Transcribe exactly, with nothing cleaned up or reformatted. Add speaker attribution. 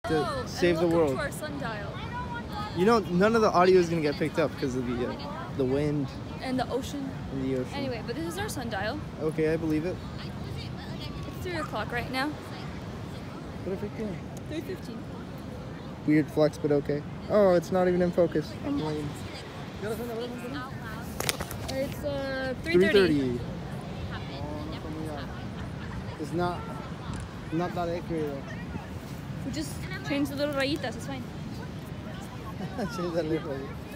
Speaker 1: to
Speaker 2: Oh,
Speaker 1: save the
Speaker 2: and
Speaker 1: world.
Speaker 2: welcome to our sundial.
Speaker 1: You know, none of the audio is gonna get picked up because of the uh, the wind
Speaker 2: And the ocean.
Speaker 1: and the ocean.
Speaker 2: Anyway, but this is our sundial.
Speaker 1: Okay, I believe it.
Speaker 2: It's three o'clock right now.
Speaker 1: What if it can?
Speaker 2: three fifteen.
Speaker 1: Weird flex, but okay. Oh, it's not even in focus. I'm lame.
Speaker 2: It's uh three
Speaker 1: three
Speaker 2: thirty.
Speaker 1: thirty. It's not not that accurate.
Speaker 2: We just changed the little rayitas. It's fine.
Speaker 1: Change that little.